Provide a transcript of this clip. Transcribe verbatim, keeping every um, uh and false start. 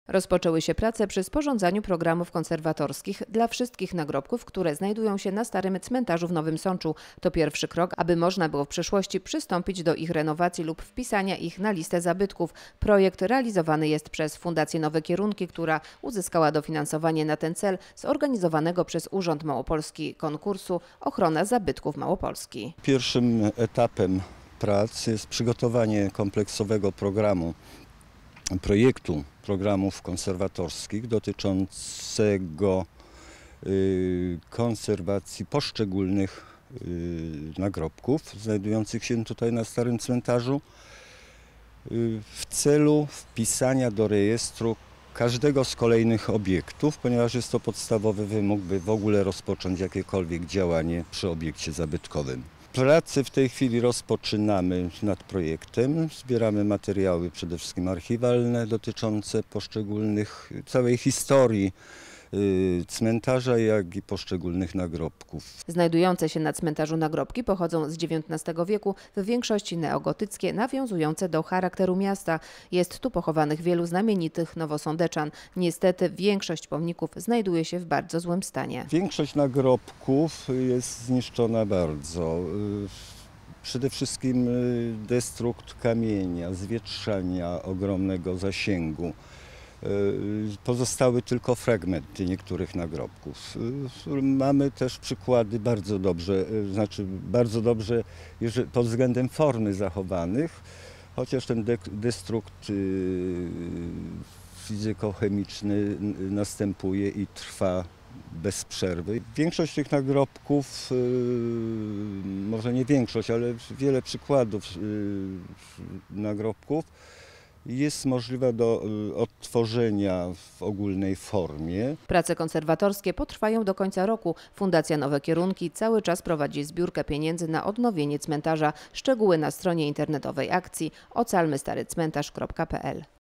Rozpoczęły się prace przy sporządzaniu programów konserwatorskich dla wszystkich nagrobków, które znajdują się na Starym Cmentarzu w Nowym Sączu. To pierwszy krok, aby można było w przyszłości przystąpić do ich renowacji lub wpisania ich na listę zabytków. Projekt realizowany jest przez Fundację Nowe Kierunki, która uzyskała dofinansowanie na ten cel z organizowanego przez Urząd Małopolski konkursu Ochrona Zabytków Małopolski. Pierwszym etapem prac jest przygotowanie kompleksowego programu, projektu programów konserwatorskich dotyczącego y, konserwacji poszczególnych y, nagrobków znajdujących się tutaj na Starym Cmentarzu y, w celu wpisania do rejestru każdego z kolejnych obiektów, ponieważ jest to podstawowy wymóg, by w ogóle rozpocząć jakiekolwiek działanie przy obiekcie zabytkowym. Prace w tej chwili rozpoczynamy nad projektem. Zbieramy materiały przede wszystkim archiwalne dotyczące poszczególnych, całej historii cmentarza, jak i poszczególnych nagrobków. Znajdujące się na cmentarzu nagrobki pochodzą z dziewiętnastego wieku, w większości neogotyckie, nawiązujące do charakteru miasta. Jest tu pochowanych wielu znamienitych nowosądeczan. Niestety większość pomników znajduje się w bardzo złym stanie. Większość nagrobków jest zniszczona bardzo. Przede wszystkim destrukt kamienia, zwietrzania ogromnego zasięgu. Pozostały tylko fragmenty niektórych nagrobków. Mamy też przykłady bardzo dobrze, znaczy bardzo dobrze pod względem formy zachowanych, chociaż ten destrukt fizykochemiczny następuje i trwa bez przerwy. Większość tych nagrobków, może nie większość, ale wiele przykładów nagrobków jest możliwe do odtworzenia w ogólnej formie. Prace konserwatorskie potrwają do końca roku. Fundacja Nowe Kierunki cały czas prowadzi zbiórkę pieniędzy na odnowienie cmentarza. Szczegóły na stronie internetowej akcji ocalmy stary cmentarz kropka p l.